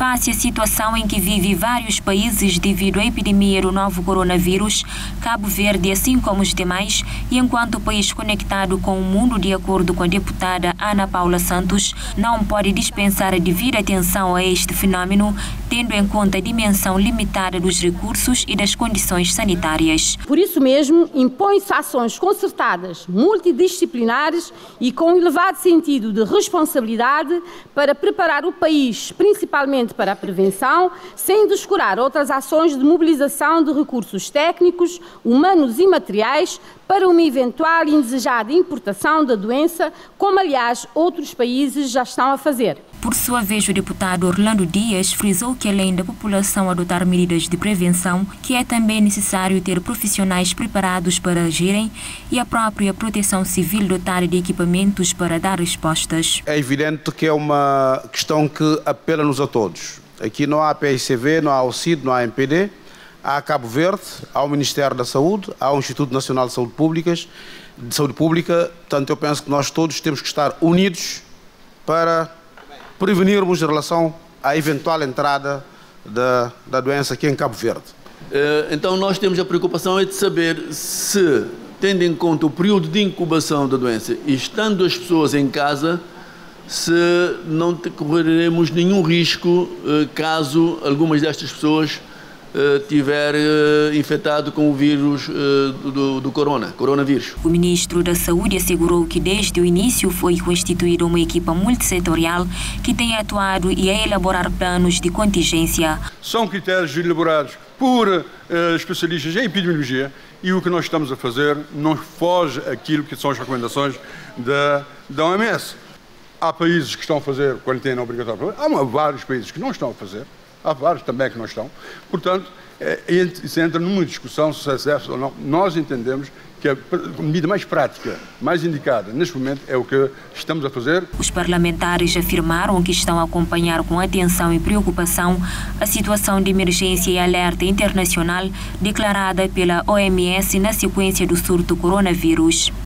Face à situação em que vive vários países devido à epidemia do novo coronavírus, Cabo Verde, assim como os demais, e enquanto país conectado com o mundo, de acordo com a deputada Ana Paula Santos, não pode dispensar a devida atenção a este fenómeno, tendo em conta a dimensão limitada dos recursos e das condições sanitárias. Por isso mesmo, impõe-se ações concertadas, multidisciplinares e com elevado sentido de responsabilidade para preparar o país, principalmente para a prevenção, sem descurar outras ações de mobilização de recursos técnicos, humanos e materiais para uma eventual e indesejada importação da doença, como aliás outros países já estão a fazer. Por sua vez, o deputado Orlando Dias frisou que, além da população adotar medidas de prevenção, que é também necessário ter profissionais preparados para agirem e a própria Proteção Civil dotada de equipamentos para dar respostas. É evidente que é uma questão que apela-nos a todos. Aqui não há PICV, não há OCID, não há MPD, há Cabo Verde, há o Ministério da Saúde, há o Instituto Nacional de Saúde Pública. Portanto, eu penso que nós todos temos que estar unidos para prevenirmos em relação à eventual entrada da doença aqui em Cabo Verde. Então nós temos a preocupação de saber se, tendo em conta o período de incubação da doença e estando as pessoas em casa, se não correremos nenhum risco caso algumas destas pessoas tiver infectado com o vírus do coronavírus. O ministro da Saúde assegurou que desde o início foi constituída uma equipa multissetorial que tem atuado e a elaborar planos de contingência. São critérios elaborados por especialistas em epidemiologia e o que nós estamos a fazer não foge aquilo que são as recomendações da OMS. Há países que estão a fazer quarentena obrigatória, há vários países que não estão a fazer. Há vários também que não estão. Portanto, isso entra numa discussão se é certo ou não. Nós entendemos que a medida mais prática, mais indicada neste momento é o que estamos a fazer. Os parlamentares afirmaram que estão a acompanhar com atenção e preocupação a situação de emergência e alerta internacional declarada pela OMS na sequência do surto do coronavírus.